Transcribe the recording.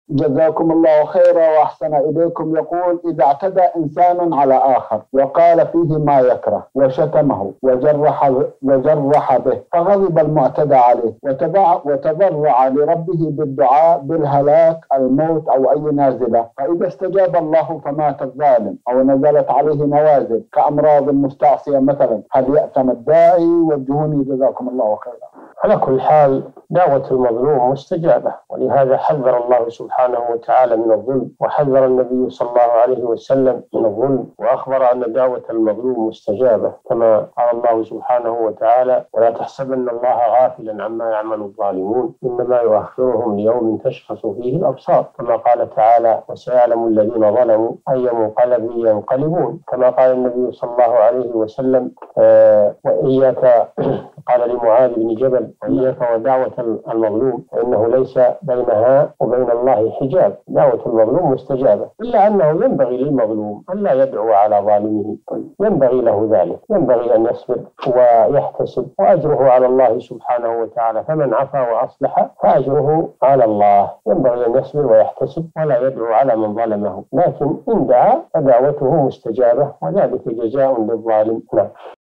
جزاكم الله خيرا وأحسن إليكم. يقول: إذا اعتدى إنسان على آخر وقال فيه ما يكره وشتمه وجرح به، فغضب المعتدى عليه وتضرع لربه بالدعاء بالهلاك، الموت أو أي نازلة، فإذا استجاب الله فمات الظالم أو نزلت عليه نوازل كأمراض مستعصية مثلا، هل يأتم الداعي؟ وجهوني جزاكم الله خيرا. على كل حال دعوة المظلوم مستجابة، ولهذا حذر الله سبحانه وتعالى من الظلم، وحذر النبي صلى الله عليه وسلم من الظلم، وأخبر أن دعوة المظلوم مستجابة، كما قال الله سبحانه وتعالى: ولا تحسبن الله غافلا عما يعمل الظالمون إنما يؤخرهم ليوم تشخص فيه الأبصار، كما قال تعالى: وسيعلم الذين ظلموا أي منقلب ينقلبون، كما قال النبي صلى الله عليه وسلم: وإياك قال لمعاذ بن جبل: وإياك ودعوة المظلوم فإنه ليس بينها وبين الله حجاب. دعوة المظلوم مستجابة، إلا أنه ينبغي للمظلوم أن لا يدعو على ظالمه، ينبغي له ذلك، ينبغي أن يصبر ويحتسب، وأجره على الله سبحانه وتعالى، فمن عفا وأصلح فأجره على الله. ينبغي أن يصبر ويحتسب ولا يدعو على من ظلمه، لكن إن دعا فدعوته مستجابة، وذلك جزاء للظالم. نعم.